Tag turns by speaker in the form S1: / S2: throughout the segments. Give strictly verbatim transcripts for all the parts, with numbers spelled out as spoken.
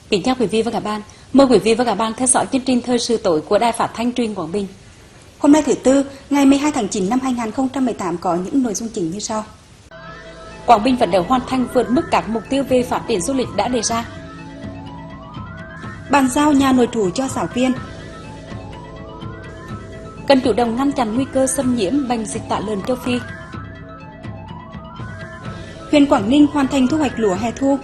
S1: Kính chào quý vị và các bạn. Mời quý vị và các bạn theo dõi chương trình thời sự tối của Đài Phát thanh Truyền hình Quảng Bình.
S2: Hôm nay thứ Tư, ngày mười hai tháng chín năm hai nghìn không trăm mười tám có những nội dung chính như sau.
S1: Quảng Bình phấn đấu hoàn thành vượt mức các mục tiêu về phát triển du lịch đã đề ra.
S2: Bàn giao nhà nội trú cho giáo viên.
S1: Cần chủ động ngăn chặn nguy cơ xâm nhiễm bệnh dịch tả lợn châu Phi.
S2: Huyện Quảng Ninh hoàn thành thu hoạch lúa hè thu.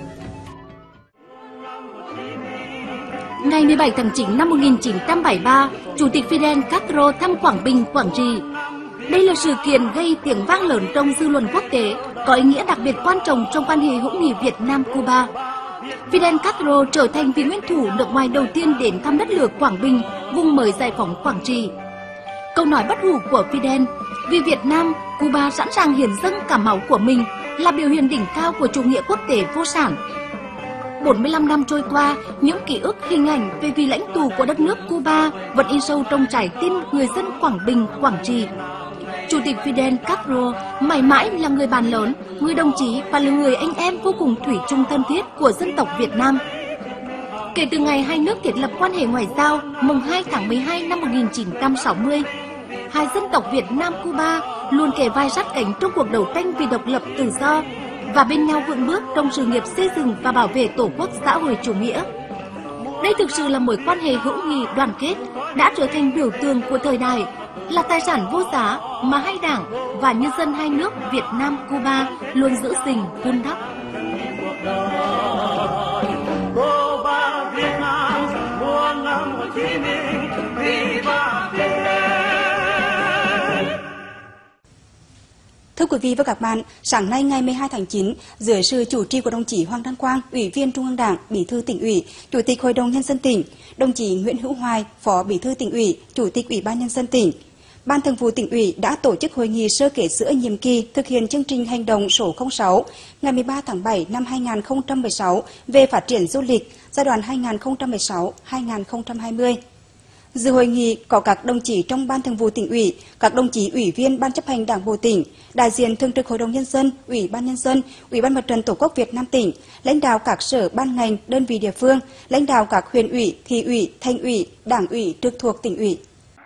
S3: Ngày mười bảy tháng chín năm một nghìn chín trăm bảy mươi ba, Chủ tịch Fidel Castro thăm Quảng Bình, Quảng Trị. Đây là sự kiện gây tiếng vang lớn trong dư luận quốc tế, có ý nghĩa đặc biệt quan trọng trong quan hệ hữu nghị Việt Nam-Cuba. Fidel Castro trở thành vị nguyên thủ nước ngoài đầu tiên đến thăm đất nước Quảng Bình, vùng mới giải phóng Quảng Trị. Câu nói bất hủ của Fidel, vì Việt Nam, Cuba sẵn sàng hiến dâng cả máu của mình, là biểu hiện đỉnh cao của chủ nghĩa quốc tế vô sản. bốn mươi lăm năm trôi qua, những ký ức hình ảnh về vị lãnh tụ của đất nước Cuba vẫn in sâu trong trái tim người dân Quảng Bình, Quảng Trị. Chủ tịch Fidel Castro mãi mãi là người bạn lớn, người đồng chí và là người anh em vô cùng thủy chung thân thiết của dân tộc Việt Nam. Kể từ ngày hai nước thiết lập quan hệ ngoại giao mùng hai tháng mười hai năm một nghìn chín trăm sáu mươi, hai dân tộc Việt Nam Cuba luôn kề vai sát cánh trong cuộc đấu tranh vì độc lập tự do và bên nhau vững bước trong sự nghiệp xây dựng và bảo vệ Tổ quốc xã hội chủ nghĩa. Đây thực sự là mối quan hệ hữu nghị đoàn kết đã trở thành biểu tượng của thời đại, là tài sản vô giá mà hai đảng và nhân dân hai nước Việt Nam Cuba luôn giữ gìn vun đắp.
S2: Thưa quý vị và các bạn, sáng nay ngày mười hai tháng chín, dưới sự chủ trì của đồng chí Hoàng Đăng Quang, Ủy viên Trung ương Đảng, Bí thư Tỉnh ủy, Chủ tịch Hội đồng Nhân dân tỉnh, đồng chí Nguyễn Hữu Hoài, Phó Bí thư Tỉnh ủy, Chủ tịch Ủy ban Nhân dân tỉnh, Ban Thường vụ Tỉnh ủy đã tổ chức hội nghị sơ kết giữa nhiệm kỳ thực hiện chương trình hành động số không sáu ngày mười ba tháng bảy năm hai nghìn không trăm mười sáu về phát triển du lịch giai đoạn hai nghìn không trăm mười sáu đến hai nghìn không trăm hai mươi. Dự hội nghị có các đồng chí trong Ban Thường vụ Tỉnh ủy, các đồng chí ủy viên Ban chấp hành Đảng bộ tỉnh, đại diện Thường trực Hội đồng Nhân dân, Ủy ban Nhân dân, Ủy ban Mặt trận Tổ quốc Việt Nam tỉnh, lãnh đạo các sở ban ngành, đơn vị địa phương, lãnh đạo các huyện ủy, thị ủy, thành ủy, đảng ủy trực thuộc tỉnh ủy.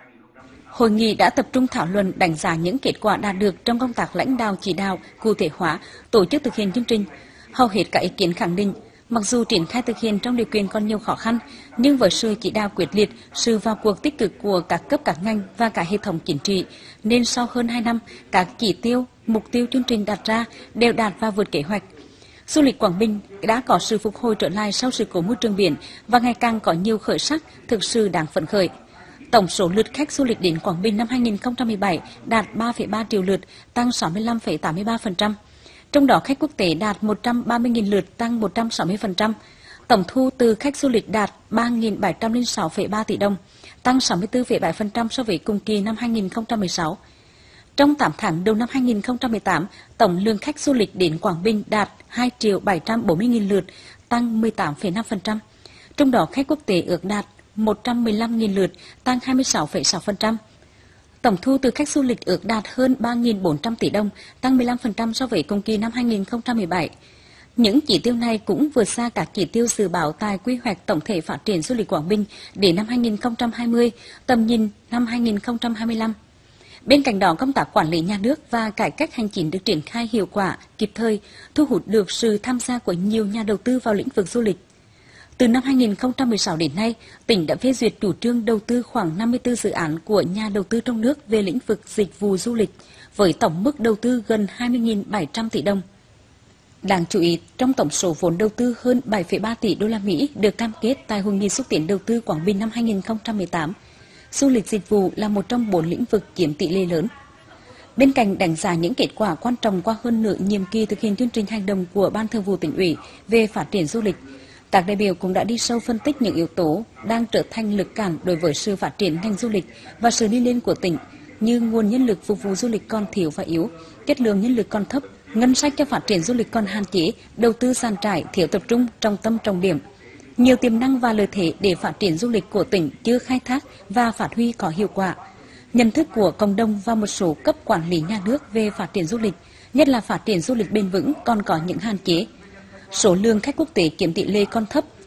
S1: Hội nghị đã tập trung thảo luận đánh giá những kết quả đạt được trong công tác lãnh đạo chỉ đạo, cụ thể hóa, tổ chức thực hiện chương trình. Hầu hết các ý kiến khẳng định, mặc dù triển khai thực hiện trong điều kiện còn nhiều khó khăn, nhưng với sự chỉ đạo quyết liệt, sự vào cuộc tích cực của các cấp các ngành và cả hệ thống chính trị, nên sau hơn hai năm, các chỉ tiêu, mục tiêu chương trình đặt ra đều đạt và vượt kế hoạch. Du lịch Quảng Bình đã có sự phục hồi trở lại sau sự cố môi trường biển và ngày càng có nhiều khởi sắc thực sự đáng phấn khởi. Tổng số lượt khách du lịch đến Quảng Bình năm hai nghìn không trăm mười bảy đạt ba phẩy ba triệu lượt, tăng sáu mươi lăm phẩy tám mươi ba phần trăm. Trong đó khách quốc tế đạt một trăm ba mươi nghìn lượt, tăng một trăm sáu mươi phần trăm. Tổng thu từ khách du lịch đạt ba nghìn bảy trăm lẻ sáu phẩy ba tỷ đồng, tăng sáu mươi tư phẩy bảy phần trăm so với cùng kỳ năm hai nghìn không trăm mười sáu. Trong tám tháng đầu năm hai nghìn không trăm mười tám, tổng lượng khách du lịch đến Quảng Bình đạt hai triệu bảy trăm bốn mươi nghìn lượt, tăng mười tám phẩy năm phần trăm. Trong đó khách quốc tế ước đạt một trăm mười lăm nghìn lượt, tăng hai mươi sáu phẩy sáu phần trăm. Tổng thu từ khách du lịch ước đạt hơn ba nghìn bốn trăm tỷ đồng, tăng mười lăm phần trăm so với cùng kỳ năm hai nghìn không trăm mười bảy. Những chỉ tiêu này cũng vượt xa các chỉ tiêu dự báo tại quy hoạch tổng thể phát triển du lịch Quảng Bình đến năm hai nghìn không trăm hai mươi, tầm nhìn năm hai nghìn không trăm hai mươi lăm. Bên cạnh đó, công tác quản lý nhà nước và cải cách hành chính được triển khai hiệu quả, kịp thời, thu hút được sự tham gia của nhiều nhà đầu tư vào lĩnh vực du lịch. Từ năm hai nghìn không trăm mười sáu đến nay, tỉnh đã phê duyệt chủ trương đầu tư khoảng năm mươi tư dự án của nhà đầu tư trong nước về lĩnh vực dịch vụ du lịch, với tổng mức đầu tư gần hai mươi nghìn bảy trăm tỷ đồng. Đáng chú ý, trong tổng số vốn đầu tư hơn bảy phẩy ba tỷ đô la Mỹ được cam kết tại Hội nghị xúc tiến đầu tư Quảng Bình năm hai nghìn không trăm mười tám, du lịch dịch vụ là một trong bốn lĩnh vực chiếm tỷ lệ lớn. Bên cạnh đánh giá những kết quả quan trọng qua hơn nửa nhiệm kỳ thực hiện chương trình hành động của Ban Thường vụ Tỉnh ủy về phát triển du lịch, các đại biểu cũng đã đi sâu phân tích những yếu tố đang trở thành lực cản đối với sự phát triển ngành du lịch và sự đi lên của tỉnh, như nguồn nhân lực phục vụ du lịch còn thiếu và yếu, chất lượng nhân lực còn thấp, ngân sách cho phát triển du lịch còn hạn chế, đầu tư san trải, thiếu tập trung, trọng tâm trọng điểm. Nhiều tiềm năng và lợi thế để phát triển du lịch của tỉnh chưa khai thác và phát huy có hiệu quả. Nhận thức của cộng đồng và một số cấp quản lý nhà nước về phát triển du lịch, nhất là phát triển du lịch bền vững còn có những hạn chế. Số lượng khách quốc tế chiếm tỷ lệ còn thấp,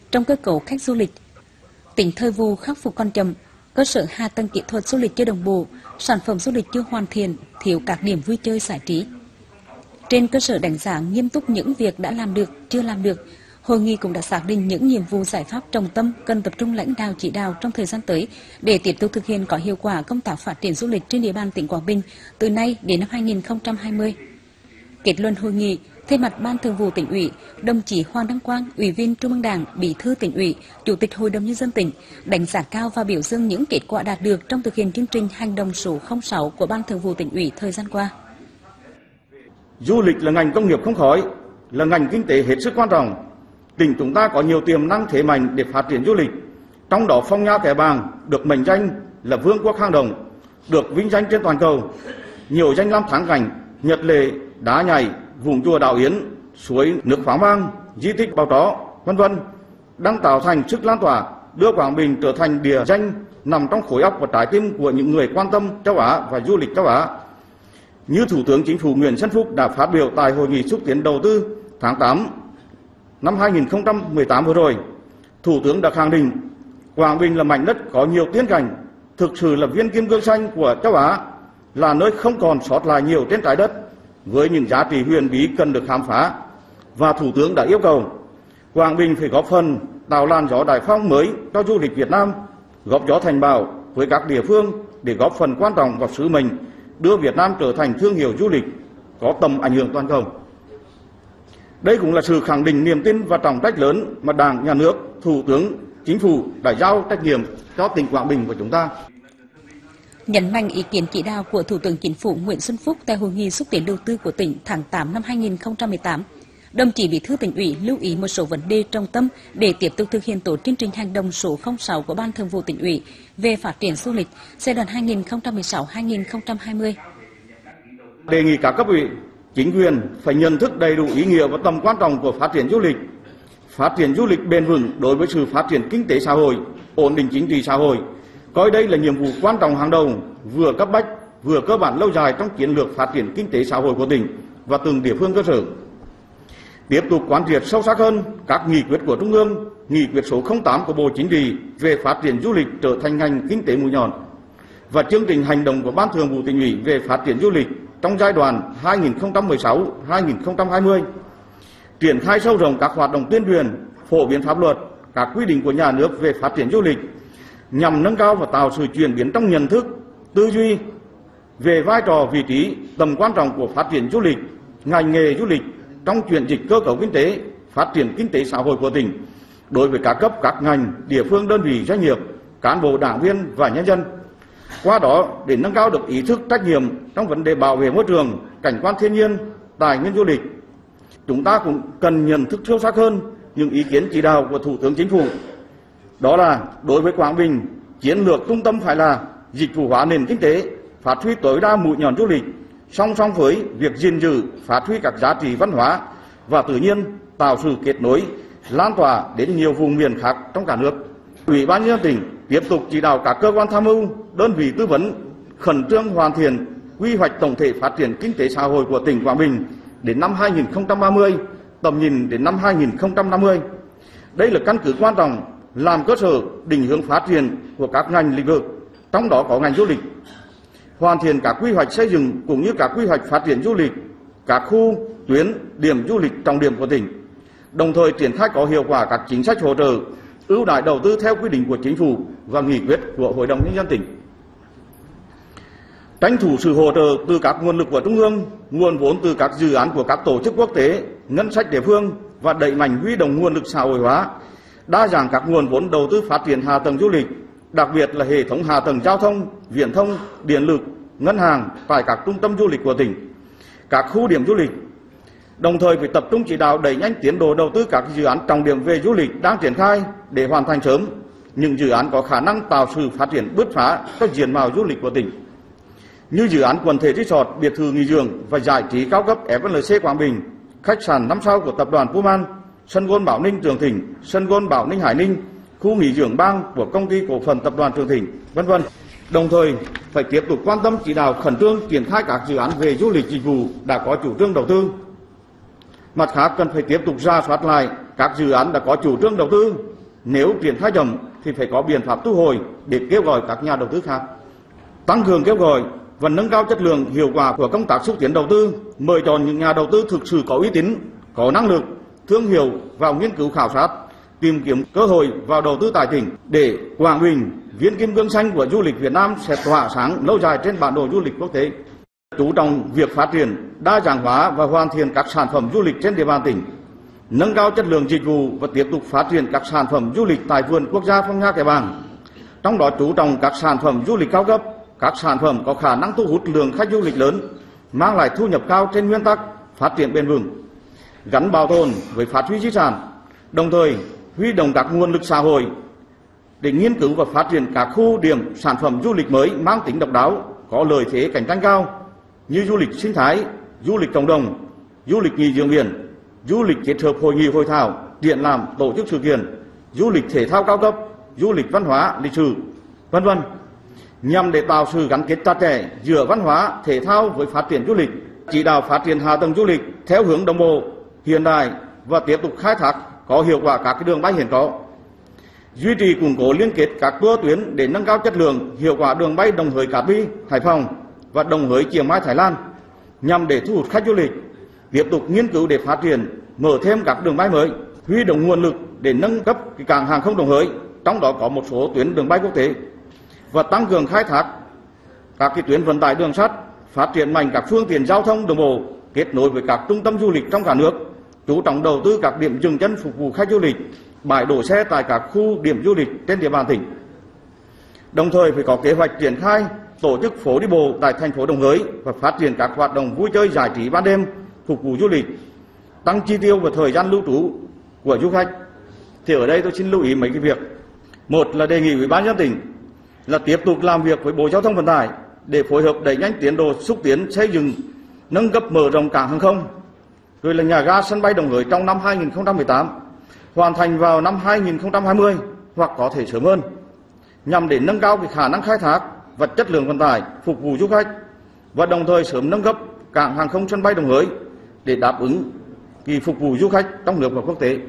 S1: trong cơ cấu khách du lịch. Tỉnh thời vụ khắc phục còn chậm, cơ sở hạ tầng kỹ thuật du lịch chưa đồng bộ, sản phẩm du lịch chưa hoàn thiện, thiếu các điểm vui chơi giải trí. Trên cơ sở đánh giá nghiêm túc những việc đã làm được, chưa làm được, hội nghị cũng đã xác định những nhiệm vụ giải pháp trọng tâm cần tập trung lãnh đạo chỉ đạo trong thời gian tới để tiếp tục thực hiện có hiệu quả công tác phát triển du lịch trên địa bàn tỉnh Quảng Bình từ nay đến năm hai nghìn không trăm hai mươi. Kết luận hội nghị, thay mặt Ban Thường vụ Tỉnh ủy, đồng chí Hoàng Đăng Quang, Ủy viên Trung ương Đảng, Bí thư Tỉnh ủy, Chủ tịch Hội đồng Nhân dân tỉnh đánh giá cao và biểu dương những kết quả đạt được trong thực hiện chương trình hành động số không sáu của Ban Thường vụ Tỉnh ủy thời gian qua.
S4: Du lịch là ngành công nghiệp không khói, là ngành kinh tế hết sức quan trọng. Tỉnh chúng ta có nhiều tiềm năng thế mạnh để phát triển du lịch, trong đó Phong Nha Kẻ Bàng được mệnh danh là vương quốc hang động, được vinh danh trên toàn cầu. Nhiều danh lam thắng cảnh, Nhật Lệ, Đá Nhảy, vùng chùa Đạo Yến, suối nước khoáng vang, di tích Bào Tró, vân vân đang tạo thành sức lan tỏa, đưa Quảng Bình trở thành địa danh nằm trong khối óc và trái tim của những người quan tâm châu Á và du lịch châu Á. Như Thủ tướng Chính phủ Nguyễn Xuân Phúc đã phát biểu tại hội nghị xúc tiến đầu tư tháng tám năm hai nghìn không trăm mười tám vừa rồi, Thủ tướng đã khẳng định Quảng Bình là mảnh đất có nhiều tiên cảnh, thực sự là viên kim cương xanh của châu Á, là nơi không còn sót lại nhiều trên trái đất, với những giá trị huyền bí cần được khám phá. Và Thủ tướng đã yêu cầu Quảng Bình phải góp phần tạo làn gió đại phong mới cho du lịch Việt Nam, góp gió thành bão với các địa phương để góp phần quan trọng vào sứ mệnh đưa Việt Nam trở thành thương hiệu du lịch có tầm ảnh hưởng toàn cầu. Đây cũng là sự khẳng định niềm tin và trọng trách lớn mà Đảng, Nhà nước, Thủ tướng, Chính phủ đã giao trách nhiệm cho tỉnh Quảng Bình của chúng ta.
S1: Nhấn mạnh ý kiến chỉ đạo của Thủ tướng Chính phủ Nguyễn Xuân Phúc tại hội nghị xúc tiến đầu tư của tỉnh tháng tám năm hai nghìn không trăm mười tám, đồng chí Bí thư Tỉnh ủy lưu ý một số vấn đề trọng tâm để tiếp tục thực hiện tốt chương trình hành động số không sáu của Ban Thường vụ Tỉnh ủy về phát triển du lịch giai đoạn hai nghìn không trăm mười sáu đến hai nghìn không trăm hai mươi.
S4: Đề nghị các cấp ủy, chính quyền phải nhận thức đầy đủ ý nghĩa và tầm quan trọng của phát triển du lịch. Phát triển du lịch bền vững đối với sự phát triển kinh tế xã hội, ổn định chính trị xã hội, coi đây là nhiệm vụ quan trọng hàng đầu, vừa cấp bách, vừa cơ bản lâu dài trong chiến lược phát triển kinh tế xã hội của tỉnh và từng địa phương cơ sở. Tiếp tục quán triệt sâu sắc hơn các nghị quyết của Trung ương, nghị quyết số không tám của Bộ Chính trị về phát triển du lịch trở thành ngành kinh tế mũi nhọn và chương trình hành động của Ban Thường vụ Tỉnh ủy về phát triển du lịch trong giai đoạn hai nghìn không trăm mười sáu đến hai nghìn không trăm hai mươi. Triển khai sâu rộng các hoạt động tuyên truyền, phổ biến pháp luật, các quy định của nhà nước về phát triển du lịch nhằm nâng cao và tạo sự chuyển biến trong nhận thức, tư duy về vai trò, vị trí, tầm quan trọng của phát triển du lịch, ngành nghề du lịch trong chuyển dịch cơ cấu kinh tế, phát triển kinh tế xã hội của tỉnh đối với các cấp, các ngành, địa phương, đơn vị, doanh nghiệp, cán bộ, đảng viên và nhân dân. Qua đó để nâng cao được ý thức trách nhiệm trong vấn đề bảo vệ môi trường, cảnh quan thiên nhiên, tài nguyên du lịch. Chúng ta cũng cần nhận thức sâu sắc hơn những ý kiến chỉ đạo của Thủ tướng Chính phủ. Đó là đối với Quảng Bình, chiến lược trung tâm phải là dịch vụ hóa nền kinh tế, phát huy tối đa mũi nhọn du lịch, song song với việc gìn giữ, phát huy các giá trị văn hóa và tự nhiên, tạo sự kết nối, lan tỏa đến nhiều vùng miền khác trong cả nước. Ủy ban nhân dân tỉnh tiếp tục chỉ đạo các cơ quan tham mưu, đơn vị tư vấn khẩn trương hoàn thiện quy hoạch tổng thể phát triển kinh tế xã hội của tỉnh Quảng Bình đến năm hai nghìn không trăm ba mươi, tầm nhìn đến năm hai nghìn không trăm năm mươi. Đây là căn cứ quan trọng làm cơ sở định hướng phát triển của các ngành lĩnh vực, trong đó có ngành du lịch. Hoàn thiện các quy hoạch xây dựng cũng như các quy hoạch phát triển du lịch, các khu, tuyến, điểm du lịch trọng điểm của tỉnh. Đồng thời triển khai có hiệu quả các chính sách hỗ trợ, ưu đãi đầu tư theo quy định của Chính phủ và nghị quyết của Hội đồng Nhân dân tỉnh. Tranh thủ sự hỗ trợ từ các nguồn lực của Trung ương, nguồn vốn từ các dự án của các tổ chức quốc tế, ngân sách địa phương và đẩy mạnh huy động nguồn lực xã hội hóa, đa dạng các nguồn vốn đầu tư phát triển hạ tầng du lịch, đặc biệt là hệ thống hạ tầng giao thông, viễn thông, điện lực, ngân hàng tại các trung tâm du lịch của tỉnh, các khu điểm du lịch. Đồng thời phải tập trung chỉ đạo đẩy nhanh tiến độ đầu tư các dự án trọng điểm về du lịch đang triển khai để hoàn thành sớm những dự án có khả năng tạo sự phát triển bứt phá cho diện mạo du lịch của tỉnh, như dự án quần thể resort, biệt thự nghỉ dưỡng và giải trí cao cấp ép lờ xê Quảng Bình, khách sạn năm sao của tập đoàn Pullman, sân golf Bảo Ninh Trường Thịnh, sân golf Bảo Ninh Hải Ninh, khu nghỉ dưỡng Bang của công ty cổ phần tập đoàn Trường Thịnh, vân vân. Đồng thời phải tiếp tục quan tâm chỉ đạo khẩn trương triển khai các dự án về du lịch dịch vụ đã có chủ trương đầu tư. Mặt khác cần phải tiếp tục rà soát lại các dự án đã có chủ trương đầu tư, Nếu triển khai chậm thì phải có biện pháp thu hồi để kêu gọi các nhà đầu tư khác. Tăng cường kêu gọi và nâng cao chất lượng hiệu quả của công tác xúc tiến đầu tư, mời chọn những nhà đầu tư thực sự có uy tín, có năng lực, thương hiệu vào nghiên cứu khảo sát, tìm kiếm cơ hội vào đầu tư tại tỉnh để Quảng Bình, viên kim cương xanh của du lịch Việt Nam sẽ tỏa sáng lâu dài trên bản đồ du lịch quốc tế. Chú trọng việc phát triển, đa dạng hóa và hoàn thiện các sản phẩm du lịch trên địa bàn tỉnh, nâng cao chất lượng dịch vụ và tiếp tục phát triển các sản phẩm du lịch tại vườn quốc gia Phong Nha Kẻ Bàng. Trong đó chú trọng các sản phẩm du lịch cao cấp, các sản phẩm có khả năng thu hút lượng khách du lịch lớn, mang lại thu nhập cao trên nguyên tắc phát triển bền vững, gắn bảo tồn với phát huy di sản, đồng thời huy động các nguồn lực xã hội để nghiên cứu và phát triển các khu điểm sản phẩm du lịch mới mang tính độc đáo, có lợi thế cạnh tranh cao như du lịch sinh thái, du lịch cộng đồng, du lịch nghỉ dưỡng biển, du lịch kết hợp hội nghị hội thảo, triển lãm, tổ chức sự kiện, du lịch thể thao cao cấp, du lịch văn hóa, lịch sử, vân vân, nhằm để tạo sự gắn kết chặt chẽ giữa văn hóa, thể thao với phát triển du lịch, chỉ đạo phát triển hạ tầng du lịch theo hướng đồng bộ, hiện đại và tiếp tục khai thác có hiệu quả các đường bay hiện có. Duy trì củng cố liên kết các tour tuyến để nâng cao chất lượng, hiệu quả đường bay Đồng Hới Cát Bi, Hải Phòng và Đồng Hới Chiang Mai, Thái Lan nhằm để thu hút khách du lịch. Tiếp tục nghiên cứu để phát triển, mở thêm các đường bay mới, huy động nguồn lực để nâng cấp cảng hàng không Đồng Hới, trong đó có một số tuyến đường bay quốc tế, và tăng cường khai thác các cái tuyến vận tải đường sắt, phát triển mạnh các phương tiện giao thông đường bộ kết nối với các trung tâm du lịch trong cả nước, chú trọng đầu tư các điểm dừng chân phục vụ khách du lịch, bãi đổ xe tại các khu điểm du lịch trên địa bàn tỉnh. Đồng thời phải có kế hoạch triển khai tổ chức phố đi bộ tại thành phố Đồng Hới và phát triển các hoạt động vui chơi giải trí ban đêm phục vụ du lịch, tăng chi tiêu và thời gian lưu trú của du khách. Thì ở đây tôi xin lưu ý mấy cái việc. Một là đề nghị Ủy ban nhân dân tỉnh là tiếp tục làm việc với Bộ Giao thông Vận tải để phối hợp đẩy nhanh tiến độ xúc tiến xây dựng, nâng cấp mở rộng cảng hàng không, rồi là nhà ga sân bay Đồng Hới trong năm hai nghìn không trăm mười tám, hoàn thành vào năm hai nghìn không trăm hai mươi hoặc có thể sớm hơn, nhằm để nâng cao cái khả năng khai thác và chất lượng vận tải phục vụ du khách, và đồng thời sớm nâng cấp cảng hàng không sân bay Đồng Hới để đáp ứng kỳ phục vụ du khách trong nước và quốc tế.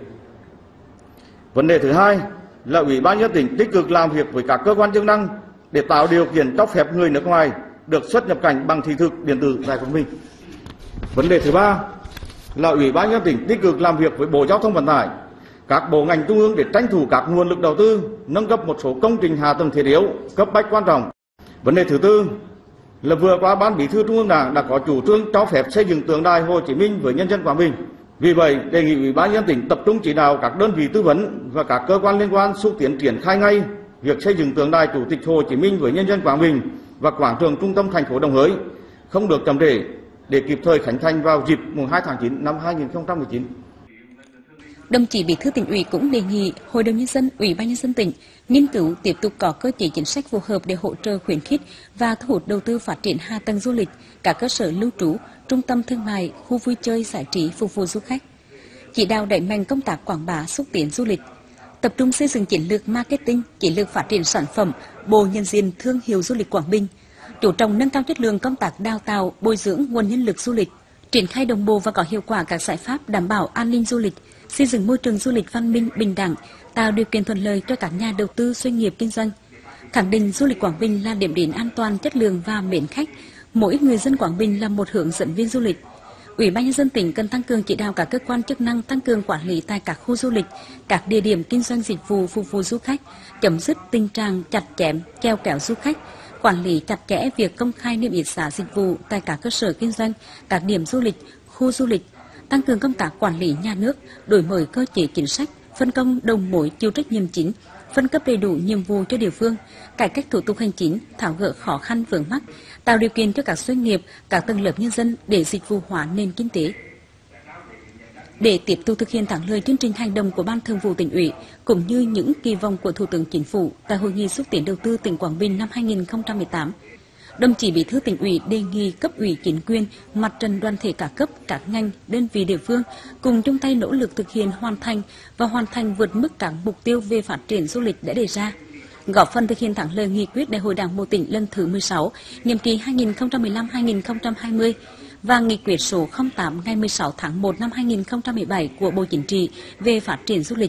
S4: Vấn đề thứ hai là Ủy ban nhân dân tỉnh tích cực làm việc với các cơ quan chức năng để tạo điều kiện cho phép người nước ngoài được xuất nhập cảnh bằng thị thực điện tử tại Quảng Bình. Vấn đề thứ ba là Ủy ban nhân dân tỉnh tích cực làm việc với Bộ Giao thông Vận tải, các bộ ngành trung ương để tranh thủ các nguồn lực đầu tư, nâng cấp một số công trình hạ tầng thiết yếu cấp bách quan trọng. Vấn đề thứ tư là vừa qua Ban Bí thư Trung ương Đảng đã có chủ trương cho phép xây dựng tượng đài Hồ Chí Minh với nhân dân Quảng Bình. Vì vậy, đề nghị Ủy ban nhân dân tỉnh tập trung chỉ đạo các đơn vị tư vấn và các cơ quan liên quan xúc tiến triển khai ngay việc xây dựng tượng đài Chủ tịch Hồ Chí Minh với nhân dân Quảng Bình và quảng trường trung tâm thành phố Đồng Hới, không được chậm trễ, để kịp thời khánh thành vào dịp mùng hai tháng chín năm hai nghìn không trăm mười chín.
S1: Đồng chí Bí thư Tỉnh ủy cũng đề nghị Hội đồng nhân dân, Ủy ban nhân dân tỉnh nghiên cứu tiếp tục có cơ chế chính sách phù hợp để hỗ trợ khuyến khích và thu hút đầu tư phát triển hạ tầng du lịch, các cơ sở lưu trú, trung tâm thương mại, khu vui chơi giải trí phục vụ du khách. Chỉ đạo đẩy mạnh công tác quảng bá xúc tiến du lịch, tập trung xây dựng chiến lược marketing, chiến lược phát triển sản phẩm, bộ nhận diện thương hiệu du lịch Quảng Bình, chú trọng nâng cao chất lượng công tác đào tạo, bồi dưỡng nguồn nhân lực du lịch, triển khai đồng bộ và có hiệu quả các giải pháp đảm bảo an ninh du lịch, xây dựng môi trường du lịch văn minh, bình đẳng, tạo điều kiện thuận lợi cho các nhà đầu tư doanh nghiệp kinh doanh. Khẳng định du lịch Quảng Bình là điểm đến an toàn, chất lượng và mến khách, mỗi người dân Quảng Bình là một hướng dẫn viên du lịch. Ủy ban nhân dân tỉnh cần tăng cường chỉ đạo các cơ quan chức năng tăng cường quản lý tại các khu du lịch, các địa điểm kinh doanh dịch vụ phục vụ du khách, chấm dứt tình trạng chặt chém, chèo kéo du khách, quản lý chặt chẽ việc công khai niêm yết giá dịch vụ tại các cơ sở kinh doanh, các điểm du lịch, khu du lịch, tăng cường công tác quản lý nhà nước, đổi mới cơ chế chính sách, phân công đầu mối chịu trách nhiệm chính, phân cấp đầy đủ nhiệm vụ cho địa phương, cải cách thủ tục hành chính, tháo gỡ khó khăn vướng mắc, tạo điều kiện cho các doanh nghiệp, các tầng lớp nhân dân để dịch vụ hóa nền kinh tế. Để tiếp tục thực hiện thắng lợi chương trình hành động của Ban Thường vụ Tỉnh ủy cũng như những kỳ vọng của Thủ tướng Chính phủ tại Hội nghị xúc tiến đầu tư tỉnh Quảng Bình năm hai nghìn không trăm mười tám, đồng chí Bí thư Tỉnh ủy đề nghị cấp ủy chính quyền, mặt trận đoàn thể các cấp, các ngành, đơn vị địa phương cùng chung tay nỗ lực thực hiện hoàn thành và hoàn thành vượt mức các mục tiêu về phát triển du lịch đã đề ra, góp phần thực hiện thắng lợi nghị quyết Đại hội Đảng bộ tỉnh lần thứ mười sáu, nhiệm kỳ hai nghìn không trăm mười lăm đến hai nghìn không trăm hai mươi và nghị quyết số không tám ngày mười sáu tháng một năm hai nghìn không trăm mười bảy của Bộ Chính trị về phát triển du lịch,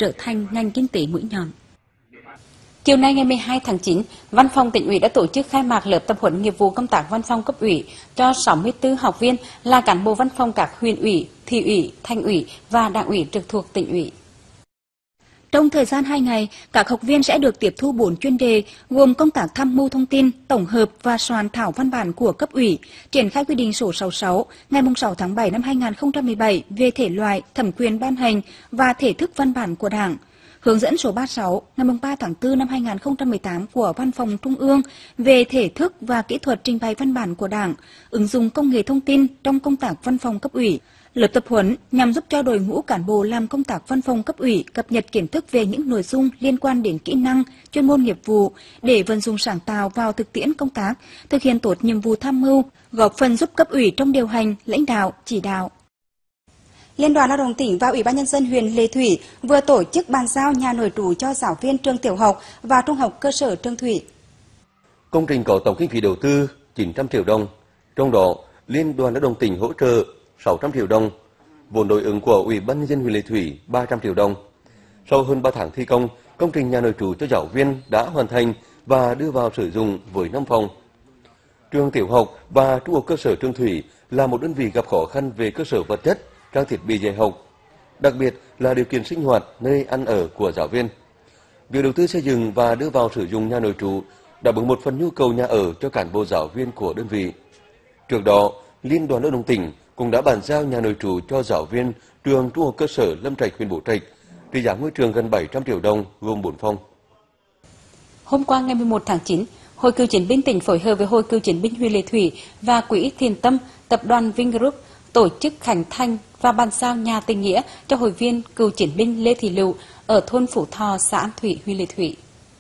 S1: trở thành ngành kinh tế mũi nhọn. Chiều nay ngày mười hai tháng chín, Văn phòng Tỉnh ủy đã tổ chức khai mạc lớp tập huấn nghiệp vụ công tác văn phòng cấp ủy cho sáu mươi tư học viên là cán bộ văn phòng các huyện ủy, thị ủy, thành ủy và đảng ủy trực thuộc Tỉnh ủy. Trong thời gian hai ngày, các học viên sẽ được tiếp thu bốn chuyên đề gồm công tác tham mưu thông tin, tổng hợp và soạn thảo văn bản của cấp ủy, triển khai quy định số sáu mươi sáu ngày sáu tháng bảy năm hai nghìn không trăm mười bảy về thể loại, thẩm quyền ban hành và thể thức văn bản của Đảng, hướng dẫn số ba mươi sáu ngày ba tháng tư năm hai nghìn không trăm mười tám của Văn phòng Trung ương về thể thức và kỹ thuật trình bày văn bản của Đảng, ứng dụng công nghệ thông tin trong công tác văn phòng cấp ủy. Lớp tập huấn nhằm giúp cho đội ngũ cán bộ làm công tác văn phòng cấp ủy cập nhật kiến thức về những nội dung liên quan đến kỹ năng, chuyên môn nghiệp vụ để vận dụng sáng tạo vào thực tiễn công tác, thực hiện tốt nhiệm vụ tham mưu, góp phần giúp cấp ủy trong điều hành, lãnh đạo, chỉ đạo.
S2: Liên đoàn Lao động tỉnh và Ủy ban Nhân dân huyện Lệ Thủy vừa tổ chức bàn giao nhà nội trú cho giáo viên trường tiểu học và trung học cơ sở Trương Thủy.
S5: Công trình có tổng kinh phí đầu tư chín trăm triệu đồng, trong đó Liên đoàn Lao động tỉnh hỗ trợ sáu trăm triệu đồng, vốn đối ứng của Ủy ban Nhân dân huyện Lệ Thủy ba trăm triệu đồng. Sau hơn ba tháng thi công, công trình nhà nội trú cho giáo viên đã hoàn thành và đưa vào sử dụng với năm phòng. Trường tiểu học và trung học cơ sở Trương Thủy là một đơn vị gặp khó khăn về cơ sở vật chất, trang thiết bị dạy học, đặc biệt là điều kiện sinh hoạt, nơi ăn ở của giáo viên. Việc đầu tư xây dựng và đưa vào sử dụng nhà nội trú đáp ứng một phần nhu cầu nhà ở cho cán bộ giáo viên của đơn vị. Trước đó, Liên đoàn Lao động tỉnh cũng đã bàn giao nhà nội trú cho giáo viên trường trung học cơ sở Lâm Trạch, huyện Bố Trạch, trị giá ngôi trường gần bảy trăm triệu đồng, gồm bốn phòng.
S1: Hôm qua ngày mười một tháng chín, Hội Cựu chiến binh tỉnh phối hợp với Hội Cựu chiến binh huyện Lệ Thủy và Quỹ Thiện Tâm, tập đoàn Vingroup tổ chức khánh thành và bàn giao nhà tình nghĩa cho hội viên cựu chiến binh Lê Thị Lựu ở thôn Phủ Thọ, xã An Thủy, huyện Lệ Thủy.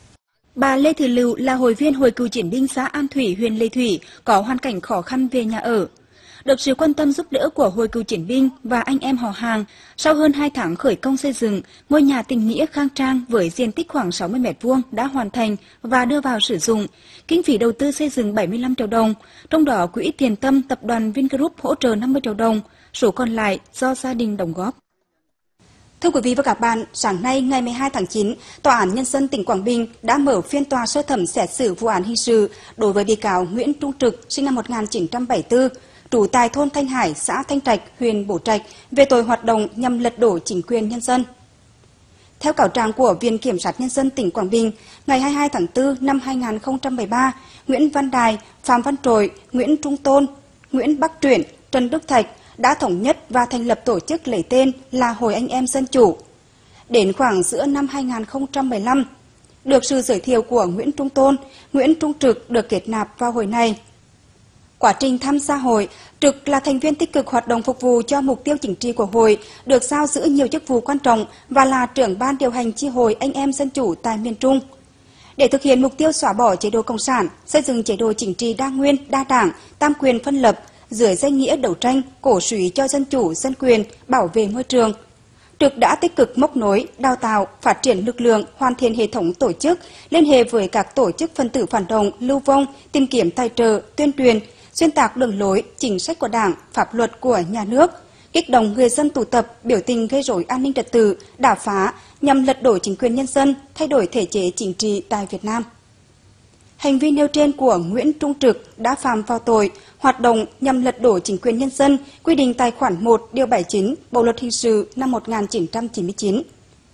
S1: Bà Lê Thị Lựu là hội viên Hội Cựu chiến binh xã An Thủy, huyện Lệ Thủy, có hoàn cảnh khó khăn về nhà ở. Được sự quan tâm giúp đỡ của Hội Cựu chiến binh và anh em họ hàng, sau hơn hai tháng khởi công xây dựng, ngôi nhà tình nghĩa khang trang với diện tích khoảng sáu mươi mét vuông đã hoàn thành và đưa vào sử dụng. Kinh phí đầu tư xây dựng bảy mươi lăm triệu đồng, trong đó Quỹ Thiện Tâm, tập đoàn Vingroup hỗ trợ năm mươi triệu đồng, số còn lại do gia đình đóng góp.
S2: Thưa quý vị và các bạn, sáng nay ngày mười hai tháng chín, Tòa án Nhân dân tỉnh Quảng Bình đã mở phiên tòa sơ thẩm xét xử vụ án hình sự đối với bị cáo Nguyễn Trung Trực, sinh năm một nghìn chín trăm bảy mươi tư, trú tại thôn Thanh Hải, xã Thanh Trạch, huyện Bố Trạch, về tội hoạt động nhằm lật đổ chính quyền nhân dân. Theo cáo trạng của Viện Kiểm sát Nhân dân tỉnh Quảng Bình, ngày hai mươi hai tháng tư năm hai nghìn không trăm mười ba, Nguyễn Văn Đài, Phạm Văn Trội, Nguyễn Trung Tôn, Nguyễn Bắc Truyện, Trần Đức Thạch đã thống nhất và thành lập tổ chức lấy tên là Hội Anh Em Dân Chủ. Đến khoảng giữa năm hai nghìn không trăm mười lăm, được sự giới thiệu của Nguyễn Trung Tôn, Nguyễn Trung Trực được kết nạp vào hội này. Quá trình tham gia hội, Trực là thành viên tích cực hoạt động phục vụ cho mục tiêu chính trị của hội, được giao giữ nhiều chức vụ quan trọng và là trưởng ban điều hành chi hội Anh Em Dân Chủ tại miền Trung. Để thực hiện mục tiêu xóa bỏ chế độ Cộng sản, xây dựng chế độ chính trị đa nguyên, đa đảng, tam quyền phân lập, dưới danh nghĩa đấu tranh, cổ suý cho dân chủ, dân quyền, bảo vệ môi trường, Trực đã tích cực móc nối, đào tạo, phát triển lực lượng, hoàn thiện hệ thống tổ chức, liên hệ với các tổ chức phân tử phản động, lưu vong, tìm kiếm tài trợ, tuyên truyền, xuyên tạc đường lối, chính sách của Đảng, pháp luật của nhà nước, kích động người dân tụ tập, biểu tình gây rối an ninh trật tự, đả phá nhằm lật đổ chính quyền nhân dân, thay đổi thể chế chính trị tại Việt Nam. Hành vi nêu trên của Nguyễn Trung Trực đã phạm vào tội hoạt động nhằm lật đổ chính quyền nhân dân, quy định tại khoản một điều bảy mươi chín Bộ luật hình sự năm một nghìn chín trăm chín mươi chín.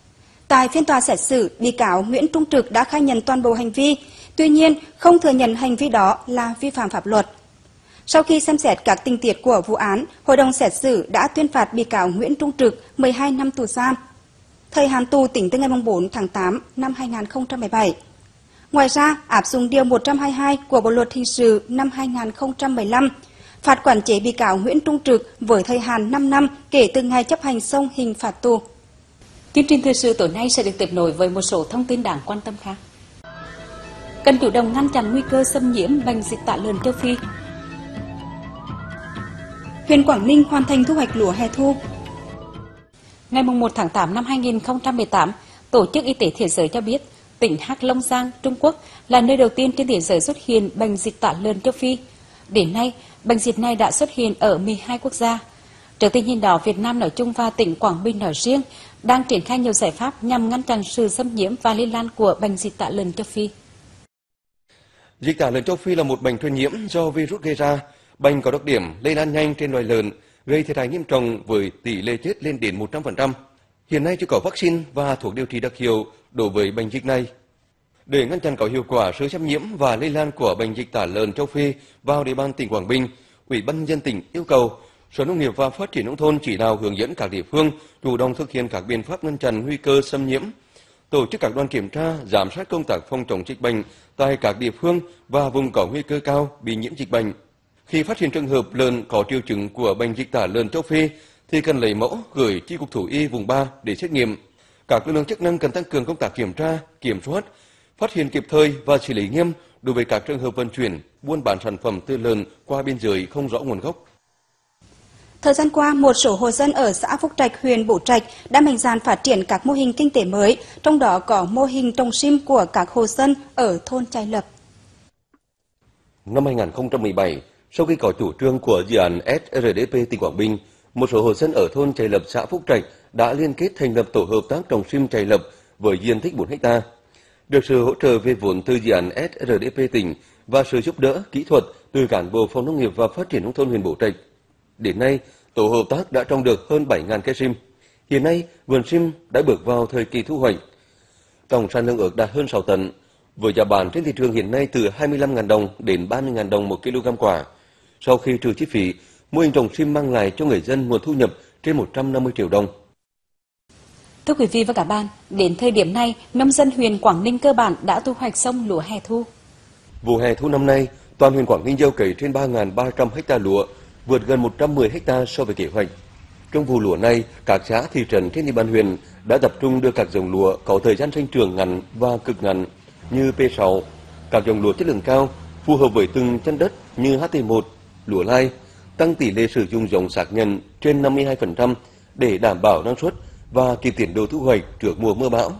S2: Tại phiên tòa xét xử, bị cáo Nguyễn Trung Trực đã khai nhận toàn bộ hành vi, tuy nhiên không thừa nhận hành vi đó là vi phạm pháp luật. Sau khi xem xét các tình tiết của vụ án, Hội đồng xét xử đã tuyên phạt bị cáo Nguyễn Trung Trực mười hai năm tù giam. Thời hạn tù tính từ ngày bốn tháng tám năm hai nghìn không trăm mười bảy. Ngoài ra, áp dụng điều một trăm hai mươi hai của Bộ luật hình sự năm hai nghìn không trăm mười lăm, phạt quản chế bị cáo Nguyễn Trung Trực với thời hạn năm năm kể từ ngày chấp hành xong hình phạt tù.
S1: Chương trình thời sự tối nay sẽ được tiếp nối với một số thông tin đáng quan tâm khác. Cần chủ động ngăn chặn nguy cơ xâm nhiễm bệnh dịch tả lợn châu Phi.
S2: Huyện Quảng Ninh hoàn thành thu hoạch lúa hè thu.
S1: Ngày một tháng tám năm hai nghìn không trăm mười tám, Tổ chức Y tế Thế giới cho biết tỉnh Hắc Long Giang, Trung Quốc là nơi đầu tiên trên thế giới xuất hiện bệnh dịch tả lợn châu Phi. Đến nay, bệnh dịch này đã xuất hiện ở mười hai quốc gia. Trước tình hình đó, Việt Nam nói chung và tỉnh Quảng Bình nói riêng đang triển khai nhiều giải pháp nhằm ngăn chặn sự xâm nhiễm và lây lan của bệnh dịch tả lợn châu Phi.
S5: Dịch tả lợn châu Phi là một bệnh truyền nhiễm do virus gây ra. Bệnh có đặc điểm lây lan nhanh trên loài lợn, gây thiệt hại nghiêm trọng với tỷ lệ chết lên đến một trăm phần trăm. Hiện nay chưa có vaccine và thuốc điều trị đặc hiệu đối với bệnh dịch này. Để ngăn chặn có hiệu quả sự xâm nhiễm và lây lan của bệnh dịch tả lợn châu Phi vào địa bàn tỉnh Quảng Bình, Ủy ban nhân dân tỉnh yêu cầu Sở Nông nghiệp và Phát triển nông thôn chỉ đạo hướng dẫn các địa phương chủ động thực hiện các biện pháp ngăn chặn nguy cơ xâm nhiễm, tổ chức các đoàn kiểm tra, giám sát công tác phòng chống dịch bệnh tại các địa phương và vùng có nguy cơ cao bị nhiễm dịch bệnh. Khi phát hiện trường hợp lợn có triệu chứng của bệnh dịch tả lợn châu Phi thì cần lấy mẫu gửi chi cục thú y vùng ba để xét nghiệm. Các lực lượng chức năng cần tăng cường công tác kiểm tra, kiểm soát, phát hiện kịp thời và xử lý nghiêm đối với các trường hợp vận chuyển, buôn bán sản phẩm từ lợn qua biên giới không rõ nguồn gốc.
S2: Thời gian qua, một số hộ dân ở xã Phúc Trạch, huyện Bố Trạch đã mạnh dạn phát triển các mô hình kinh tế mới, trong đó có mô hình trồng sim của các hộ dân ở thôn Chai Lập.
S5: Năm hai nghìn không trăm mười bảy, sau khi có chủ trương của dự án ét rờ đê pê tỉnh Quảng Bình, một số hộ dân ở thôn Chai Lập, xã Phúc Trạch đã liên kết thành lập tổ hợp tác trồng sim Chai Lập với diện tích bốn héc ta. Được sự hỗ trợ về vốn từ dự án ét rờ đê pê tỉnh và sự giúp đỡ kỹ thuật từ cán bộ Phòng Nông nghiệp và Phát triển nông thôn huyện Bố Trạch, đến nay tổ hợp tác đã trồng được hơn bảy nghìn cây sim. Hiện nay vườn sim đã bước vào thời kỳ thu hoạch. Tổng sản lượng ước đạt hơn sáu tấn, với giá bán trên thị trường hiện nay từ hai mươi lăm nghìn đồng đến ba mươi nghìn đồng một kg quả. Sau khi trừ chi phí, mô hình trồng sim mang lại cho người dân nguồn thu nhập trên một trăm năm mươi triệu đồng.
S1: Thưa quý vị và các bạn, đến thời điểm này, nông dân huyện Quảng Ninh cơ bản đã thu hoạch xong lúa hè thu.
S5: Vụ hè thu năm nay, toàn huyện Quảng Ninh gieo cấy trên ba nghìn ba trăm ha lúa, vượt gần một trăm mười ha so với kế hoạch. Trong vụ lúa này, các xã thị trấn trên địa bàn huyện đã tập trung đưa các giống lúa có thời gian sinh trưởng ngắn và cực ngắn như P sáu, các giống lúa chất lượng cao phù hợp với từng chân đất như hát tê một, lúa lai, tăng tỷ lệ sử dụng giống xác nhận trên năm mươi hai phần trăm để đảm bảo năng suất và kịp tiến độ thu hoạch trước mùa mưa bão.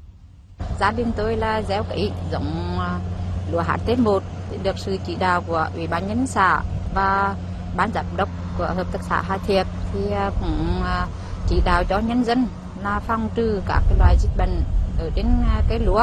S6: Gia đình tôi là gieo cấy giống lúa hát tê một được sự chỉ đạo của Ủy ban nhân dân xã và ban giám đốc của hợp tác xã Hà Thiệp thì cũng chỉ đạo cho nhân dân là phòng trừ các cái loại dịch bệnh ở trên cây lúa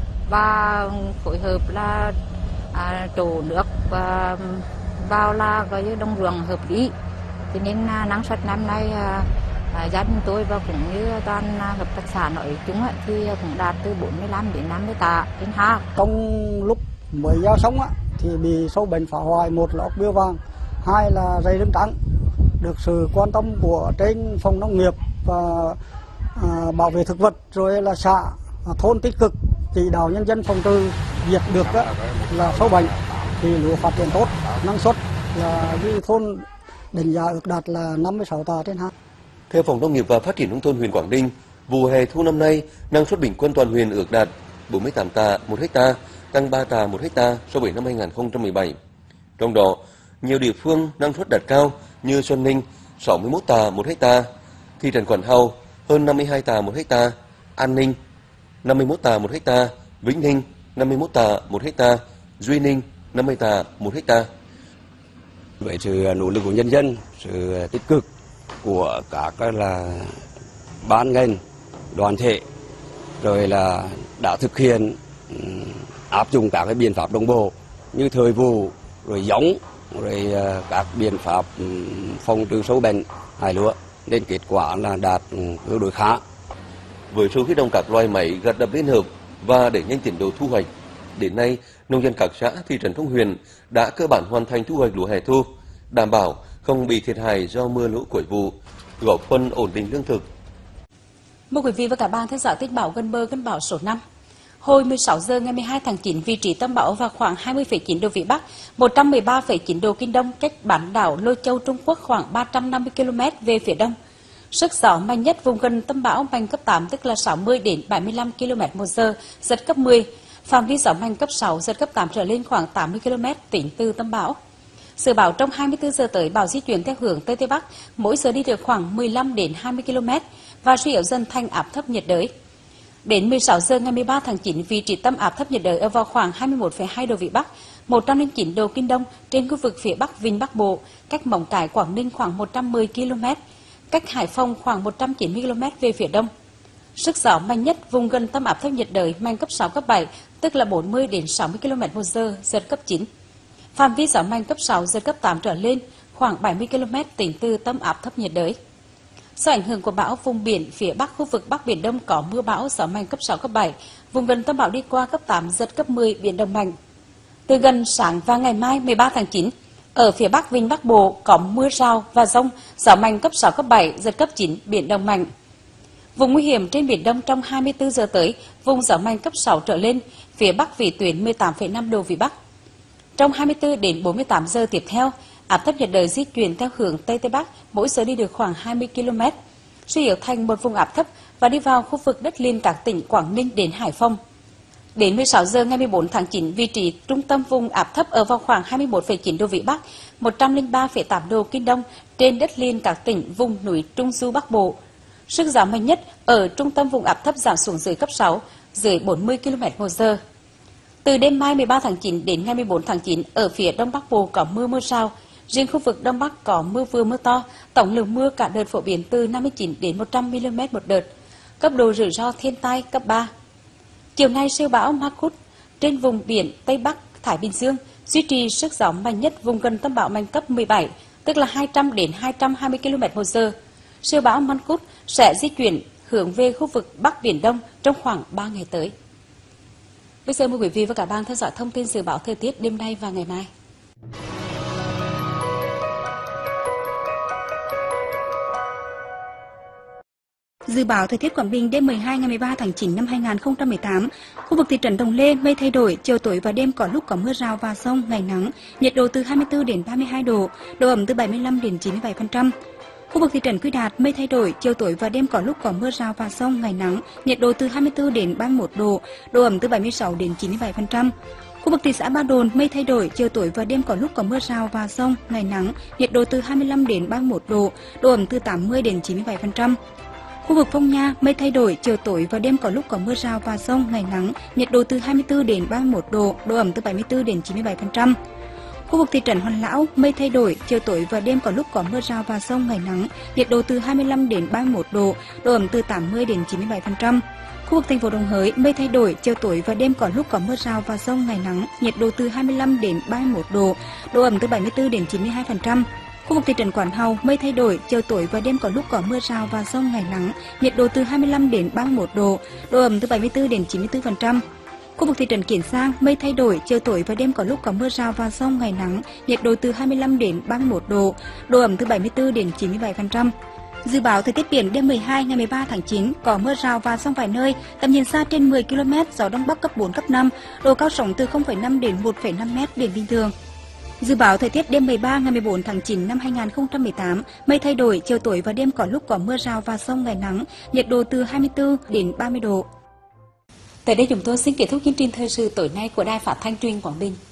S6: và phối hợp là à, trổ nước và vào là gọi như đồng ruộng hợp lý. Cho nên năng suất năm nay à, à, gia đình tôi và cũng như toàn hợp tác xã nói chung thì cũng đạt từ bốn mươi lăm đến năm mươi tạ trên ha.
S7: Trong lúc mới gieo xong thì bị sâu bệnh phá hoại, một là ốc bươu vàng, hai là rầy lưng trắng. Được sự quan tâm của trên phòng nông nghiệp và à, bảo vệ thực vật rồi là xã thôn tích cực chỉ đạo nhân dân phòng trừ diệt được đó, là sâu bệnh thì lúa phát triển tốt, năng suất là như thôn đánh giá ước đạt là năm mươi sáu tạ trên ha.
S5: Theo Phòng Nông nghiệp và Phát triển nông thôn huyện Quảng Ninh, vụ hè thu năm nay năng suất bình quân toàn huyện ước đạt bốn mươi tám tạ một ha, tăng ba tạ một ha so với năm hai nghìn không trăm mười bảy. Trong đó, nhiều địa phương năng suất đạt cao như Xuân Ninh sáu mươi mốt tạ một ha, thị trấn Quảng Hào hơn năm mươi hai tạ một ha, An Ninh năm mươi mốt tạ một ha, Vĩnh Ninh năm mươi mốt tạ một ha, Duy Ninh năm mươi tạ một ha.
S8: Với sự nỗ lực của nhân dân, sự tích cực của các là ban ngành, đoàn thể, rồi là đã thực hiện áp dụng các cái biện pháp đồng bộ như thời vụ, rồi giống, rồi các biện pháp phòng trừ sâu bệnh hại lúa, nên kết quả là đạt tương đối khá.
S5: Với sự huy động các loài máy gặt đập liên hợp và đẩy nhanh tiến độ thu hoạch, đến nay nông dân các xã thị trấn trong huyện đã cơ bản hoàn thành thu hoạch lúa hè thu, đảm bảo không bị thiệt hại do mưa lũ cuối vụ, góp phần ổn định lương thực.
S1: Mời quý vị và các bạn theo dõi tin bão gần bờ cơn bão số năm. Hồi mười sáu giờ ngày mười hai tháng chín, vị trí tâm bão vào khoảng hai mươi phẩy chín độ vĩ Bắc, một trăm mười ba phẩy chín độ kinh Đông, cách bán đảo Lôi Châu, Trung Quốc khoảng ba trăm năm mươi ki lô mét về phía đông. Sức gió mạnh nhất vùng gần tâm bão mạnh cấp tám, tức là sáu mươi đến bảy mươi lăm ki lô mét một giờ, giật cấp mười. Phạm vi gió mạnh cấp sáu, giật cấp tám trở lên khoảng tám mươi ki lô mét tính từ tâm bão. Dự báo trong hai mươi tư giờ tới, bão di chuyển theo hướng Tây Tây Bắc, mỗi giờ đi được khoảng mười lăm đến hai mươi ki lô mét và suy yếu dần thành áp thấp nhiệt đới. Đến mười sáu giờ ngày mười ba tháng chín, vị trí tâm áp thấp nhiệt đới ở vào khoảng hai mươi mốt phẩy hai độ vĩ Bắc, một trăm lẻ chín độ kinh Đông trên khu vực phía Bắc Vịnh Bắc Bộ, cách Móng Cái, Quảng Ninh khoảng một trăm mười ki lô mét, cách Hải Phòng khoảng một trăm chín mươi ki lô mét về phía đông. Sức gió mạnh nhất vùng gần tâm áp thấp nhiệt đới mạnh cấp sáu, cấp bảy, tức là bốn mươi đến sáu mươi ki lô mét một giờ, giật cấp chín. Phạm vi gió mạnh cấp sáu, giật cấp tám trở lên, khoảng bảy mươi ki lô mét tính từ tâm áp thấp nhiệt đới. Do ảnh hưởng của bão, vùng biển phía Bắc khu vực Bắc Biển Đông có mưa bão, gió mạnh cấp sáu, cấp bảy, vùng gần tâm bão đi qua cấp tám, giật cấp mười, biển động mạnh. Từ gần sáng và ngày mai mười ba tháng chín, ở phía Bắc Vịnh Bắc Bộ có mưa rào và dông, gió mạnh cấp sáu, cấp bảy, giật cấp chín, biển động mạnh. Vùng nguy hiểm trên Biển Đông trong hai mươi tư giờ tới, vùng gió mạnh cấp sáu trở lên, phía Bắc vĩ tuyến mười tám phẩy năm độ vĩ Bắc. Trong hai mươi tư đến bốn mươi tám giờ tiếp theo, áp thấp nhiệt đới di chuyển theo hướng Tây Tây Bắc, mỗi giờ đi được khoảng hai mươi ki lô mét, suy yếu thành một vùng áp thấp và đi vào khu vực đất liền các tỉnh Quảng Ninh đến Hải Phòng. Đến mười sáu giờ ngày mười bốn tháng chín, vị trí trung tâm vùng áp thấp ở vào khoảng hai mươi mốt phẩy chín độ vĩ Bắc, một trăm lẻ ba phẩy tám độ kinh Đông trên đất liền các tỉnh vùng núi Trung Du Bắc Bộ. Sức gió mạnh nhất ở trung tâm vùng áp thấp giảm xuống dưới cấp sáu, dưới bốn mươi ki lô mét một giờ. Từ đêm mai mười ba tháng chín đến ngày mười bốn tháng chín, ở phía Đông Bắc Bộ có mưa mưa rào, riêng khu vực Đông Bắc có mưa vừa mưa to, tổng lượng mưa cả đợt phổ biến từ năm mươi chín đến một trăm mi li mét một đợt, cấp độ rủi ro thiên tai cấp ba. Chiều nay siêu bão Mangkhut trên vùng biển Tây Bắc Thái Bình Dương duy trì sức gió mạnh nhất vùng gần tâm bão mạnh cấp mười bảy, tức là hai trăm đến hai trăm hai mươi ki lô mét một giờ. Siêu bão Mangkhut sẽ di chuyển hướng về khu vực Bắc Biển Đông trong khoảng ba ngày tới. Bây giờ mời quý vị và các bạn theo dõi thông tin dự báo thời tiết đêm nay và ngày mai.
S2: Dự báo thời tiết Quảng Bình đêm mười hai ngày mười ba tháng chín năm hai nghìn không trăm mười tám, khu vực thị trấn Đồng Lê mây thay đổi, chiều tối và đêm có lúc có mưa rào và dông, ngày nắng, nhiệt độ từ hai mươi tư đến ba mươi hai độ, độ ẩm từ bảy mươi lăm đến chín mươi bảy phần trăm. Khu vực thị trấn Quy Đạt mây thay đổi, chiều tối và đêm có lúc có mưa rào và dông, ngày nắng, nhiệt độ từ hai mươi tư đến ba mươi mốt độ, độ ẩm từ bảy mươi sáu đến chín mươi bảy phần trăm. Khu vực thị xã Ba Đồn mây thay đổi, chiều tối và đêm có lúc có mưa rào và dông, ngày nắng, nhiệt độ từ hai mươi lăm đến ba mươi mốt độ, độ ẩm từ tám mươi đến chín mươi bảy phần trăm. Khu vực Phong Nha mây thay đổi, chiều tối và đêm có lúc có mưa rào và dông, ngày nắng, nhiệt độ từ hai mươi tư đến ba mươi mốt độ, độ ẩm từ bảy mươi tư đến chín mươi bảy phần trăm. Khu vực thị trấn Hoàn Lão mây thay đổi, chiều tối và đêm có lúc có mưa rào và dông, ngày nắng, nhiệt độ từ hai mươi lăm đến ba mươi mốt độ, độ ẩm từ tám mươi đến chín mươi bảy phần trăm. Khu vực thành phố Đồng Hới mây thay đổi, chiều tối và đêm có lúc có mưa rào và dông, ngày nắng, nhiệt độ từ hai mươi lăm đến ba mươi mốt độ, độ ẩm từ bảy mươi tư đến chín mươi hai phần trăm. Khu vực thị trấn Quảng Hào mây thay đổi, chiều tối và đêm có lúc có mưa rào và dông, ngày nắng, nhiệt độ từ hai mươi lăm đến ba mươi mốt độ, độ ẩm từ bảy mươi tư đến chín mươi tư phần trăm. Khu vực thị trấn Kiến Giang mây thay đổi, chiều tối và đêm có lúc có mưa rào và dông, ngày nắng, nhiệt độ từ hai mươi lăm đến ba mươi mốt độ, độ ẩm từ bảy mươi tư đến chín mươi bảy phần trăm. Dự báo thời tiết biển đêm mười hai ngày mười ba tháng chín có mưa rào và dông vài nơi, tầm nhìn xa trên mười ki lô mét, gió đông bắc cấp bốn, cấp năm, độ cao sóng từ không phẩy năm đến một phẩy năm mét, biển bình thường. Dự báo thời tiết đêm mười ba ngày mười bốn tháng chín năm hai nghìn không trăm mười tám, mây thay đổi, chiều tối và đêm có lúc có mưa rào và dông, ngày nắng, nhiệt độ từ hai mươi tư đến ba mươi độ.
S1: Tại đây chúng tôi xin kết thúc chương trình thời sự tối nay của Đài Phát thanh Truyền hình Quảng Bình.